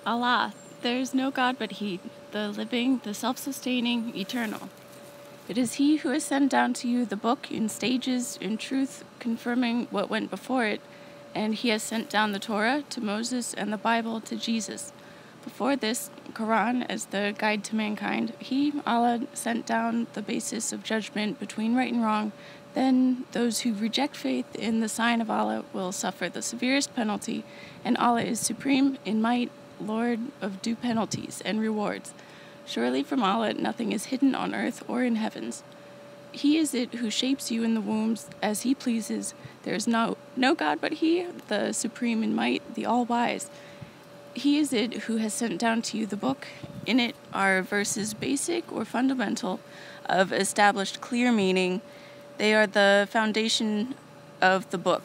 Allah, there is no God but He, the living, the self-sustaining, eternal. It is He who has sent down to you the book in stages, in truth, confirming what went before it, and He has sent down the Torah to Moses and the Bible to Jesus. Before this, Quran as the guide to mankind, He, Allah, sent down the basis of judgment between right and wrong. Then those who reject faith in the sign of Allah will suffer the severest penalty, and Allah is supreme in might, Lord of due penalties and rewards. Surely from Allah nothing is hidden on earth or in heavens. He is it who shapes you in the wombs as He pleases. There is no God but He, the supreme in might, the all-wise. He is it who has sent down to you the book. In it are verses basic or fundamental, of established clear meaning. They are the foundation of the book.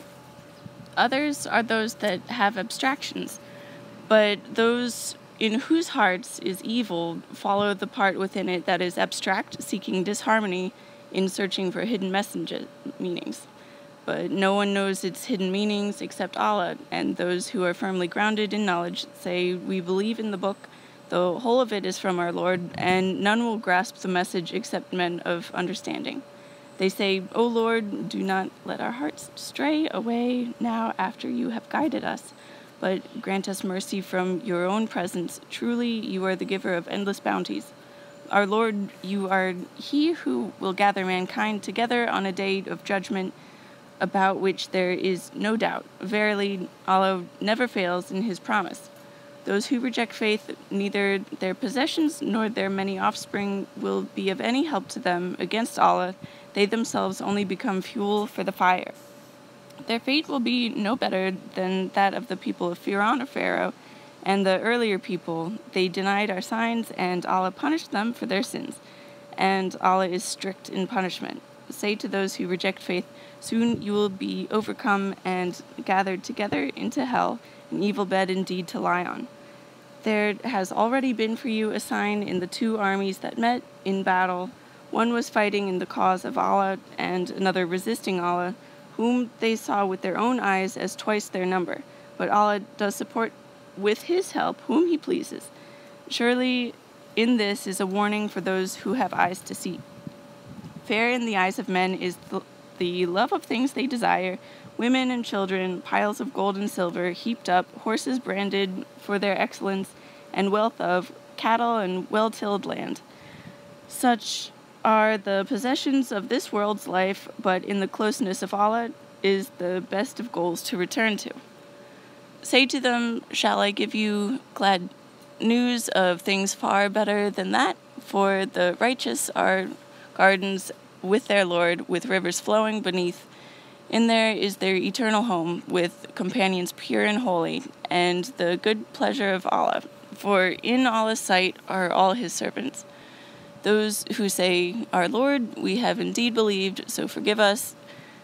Others are those that have abstractions, but those in whose hearts is evil follow the part within it that is abstract, seeking disharmony in searching for hidden meanings. But no one knows its hidden meanings except Allah, and those who are firmly grounded in knowledge say, "We believe in the book. The whole of it is from our Lord, and none will grasp the message except men of understanding." They say, "O Lord, do not let our hearts stray away now after you have guided us, but grant us mercy from your own presence. Truly, you are the giver of endless bounties. Our Lord, you are He who will gather mankind together on a day of judgment about which there is no doubt. Verily, Allah never fails in His promise. Those who reject faith, neither their possessions nor their many offspring will be of any help to them against Allah. They themselves only become fuel for the fire. Their fate will be no better than that of the people of Pharaoh or Pharaoh and the earlier people. They denied our signs, and Allah punished them for their sins. And Allah is strict in punishment. Say to those who reject faith, soon you will be overcome and gathered together into hell, an evil bed indeed to lie on. There has already been for you a sign in the two armies that met in battle. One was fighting in the cause of Allah, and another resisting Allah, whom they saw with their own eyes as twice their number. But Allah does support with His help whom He pleases. Surely in this is a warning for those who have eyes to see. Fair in the eyes of men is the love of things they desire, women and children, piles of gold and silver heaped up, horses branded for their excellence, and wealth of cattle and well-tilled land. Such are the possessions of this world's life, but in the closeness of Allah is the best of goals to return to. Say to them, shall I give you glad news of things far better than that? For the righteous are gardens with their Lord, with rivers flowing beneath. In there is their eternal home, with companions pure and holy, and the good pleasure of Allah. For in Allah's sight are all His servants. Those who say, our Lord, we have indeed believed, so forgive us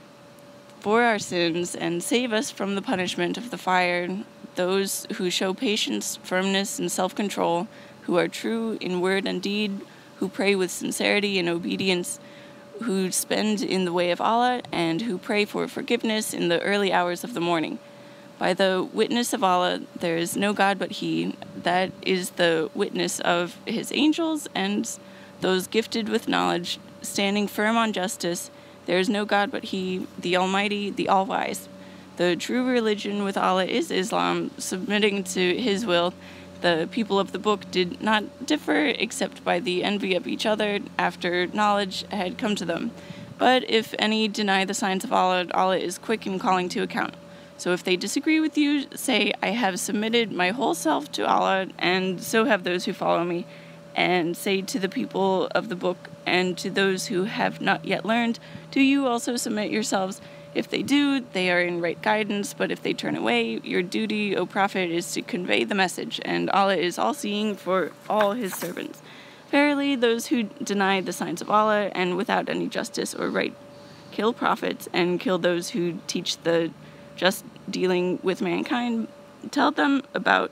for our sins and save us from the punishment of the fire. Those who show patience, firmness, and self-control, who are true in word and deed, who pray with sincerity and obedience, who spend in the way of Allah, and who pray for forgiveness in the early hours of the morning. By the witness of Allah, there is no God but He. That is the witness of His angels and those gifted with knowledge, standing firm on justice. There is no God but He, the Almighty, the All-Wise. The true religion with Allah is Islam, submitting to His will. The people of the book did not differ except by the envy of each other after knowledge had come to them. But if any deny the signs of Allah, Allah is quick in calling to account. So if they disagree with you, say, I have submitted my whole self to Allah, and so have those who follow me. And say to the people of the book and to those who have not yet learned, do you also submit yourselves? If they do, they are in right guidance, but if they turn away, your duty, O Prophet, is to convey the message, and Allah is all-seeing for all His servants. Verily, those who deny the signs of Allah and without any justice or right kill prophets and kill those who teach the just dealing with mankind, tell them about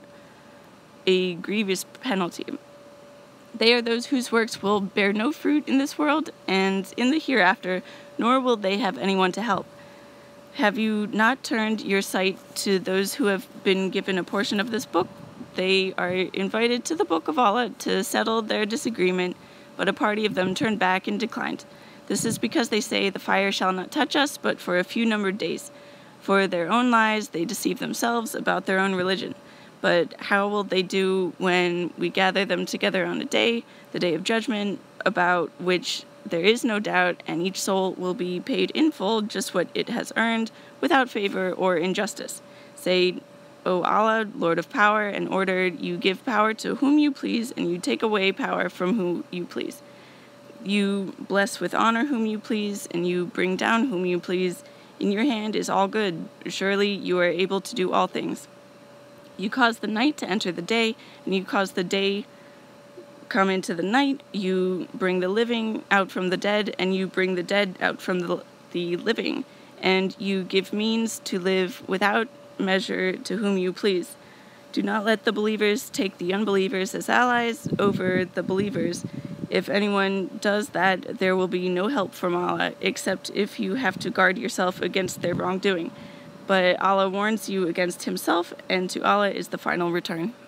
a grievous penalty. They are those whose works will bear no fruit in this world and in the hereafter, nor will they have anyone to help. Have you not turned your sight to those who have been given a portion of this book? they are invited to the Book of Allah to settle their disagreement, but a party of them turned back and declined. This is because they say, "The fire shall not touch us, but for a few numbered days." For their own lies, they deceive themselves about their own religion. But how will they do when we gather them together on a day, the day of judgment, about which there is no doubt, and each soul will be paid in full just what it has earned, without favor or injustice? Say, "O Allah, Lord of power and order, you give power to whom you please, and you take away power from whom you please. You bless with honor whom you please, and you bring down whom you please. In your hand is all good. Surely you are able to do all things. You cause the night to enter the day, and you cause the day come into the night. You bring the living out from the dead, and you bring the dead out from the living. And you give means to live without measure to whom you please. Do not let the believers take the unbelievers as allies over the believers. If anyone does that, there will be no help from Allah, except if you have to guard yourself against their wrongdoing. But Allah warns you against himself, and to Allah is the final return."